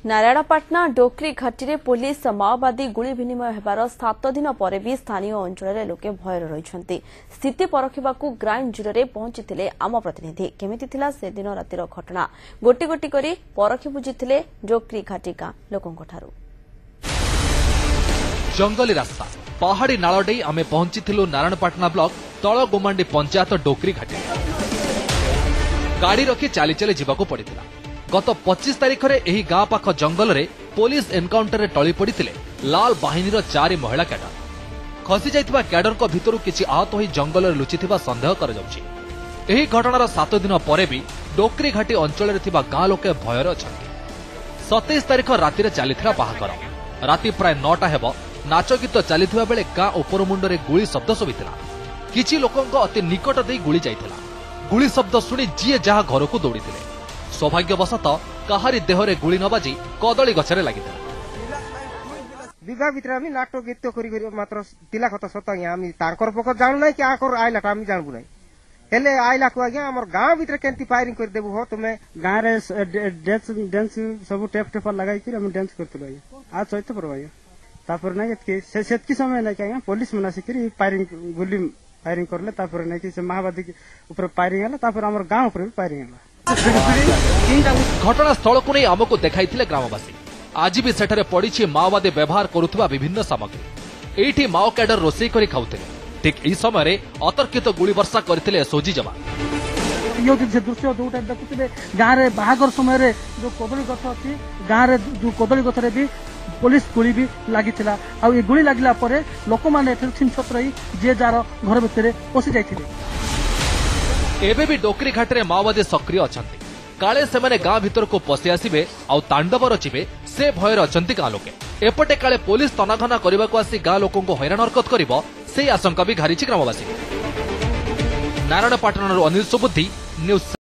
नारायणपाटना डोकरी घाटी में पुलिस माओवादी गुली विनिमय होबार 7 दिन पर भी स्थानीय अंचल लोके भयर रही स्थिति परखिबाकू ग्राउंड जीरो रे पहुंची आम प्रतिनिधि केमिति थिला से दिन रातिर घटना गोटी गोटी करी परखि बुझीथिले डोकरी घाटी गां लोकंक ठारू। जंगली रास्ता पहाड़ी नाल डे आमे पहुंचीथिलु नारायणपाटना ब्लॉक तल गोमांडी पंचायत डोकरी घाटी गाड़ी रखी चली चली जीवाकू पड़िथिला। गत 25 तारिख में यह गाँ पाख जंगल में पुलिस एनकाउंटर में टली पड़ते लाल बाहिनीर 4 महिला कैडर खसी जाइथिबा कैडर को भितरु किछि आहत होई जंगल में लुचिथिबा संदेह कर जाउछि। एही घटनार 7 दिन पर भी डोकरी घाटी अंचल में थिबा गाँ लोके भयर अछंती। 27 तारिख राति चलीथिला बाहागर राति प्राय 9टा हेब नाच गीत चलीथिबा बेले गाँ उपर मुंडरे गुली शब्द शुभिथिला। किछि लोकंक अति निकट देई गुली जाइथिला। गुली शब्द शुणी जीए जहा घर को दौड़ीथिले। सौभाग्यवशत कहारी देहरे गुली न बाजी कदली गछरे लागिथिला। बिगा भितर आमी नाटक गीत करी करी मात्र तिला कथा सता आमी तांकर पक जानु नै कि आकर आइला आमी जानबु नै हेले आइला को आज्ञा हमर गांव भितर केंती फायरिंग कर देबु हो तुमे गां रे डांस सब टेप टेप लगाई कि हम डांस करतलो आ चैत पर भाई तापर नै के सेतकी समय नै कि पुलिस मना सिकरी फायरिंग गुली फायरिंग करले तापर नै कि से माओवादी के ऊपर फायरिंग हला तापर हमर गांव ऊपर भी फायरिंग हला। घटना स्थल को नहीं आमको देखाइथिले ग्रामवासी। आज भी सेठारे पड़ी माओवादी व्यवहार करुवा विभिन्न सामग्री एठी माओ कैडर रोषेई करी खाउथिले। ठीक ई समय रे अतर्कित गुली वर्षा करथिले सोजी जवान। यो से दृश्य जोटा देखुथिले गां रे बाहागर समय रे जो कदली गछ अछि गां रे जो कदली गछ रे भी पुलिस गुली भी लागिथिला। आ ए गुली लागिला परे लोक माने छिन छतरई जे जार घर भितरे पसि जाइथिले। एबे भी डोकरी घाटी में माओवादी सक्रिय अछंती। काले सेमाने गाँ भीतर को पसि आसिबे आउ तांडव रचिबे से भयर अछंती गाँ लोके। एपटे काले पुलिस तनाघना करबा को आसी गाँ लोकन को हैरान हरकत करिवो से आशंका भी घारिछि ग्रामवासी। नारायणपाटनार अनिल सुबुद्धि न्यूज।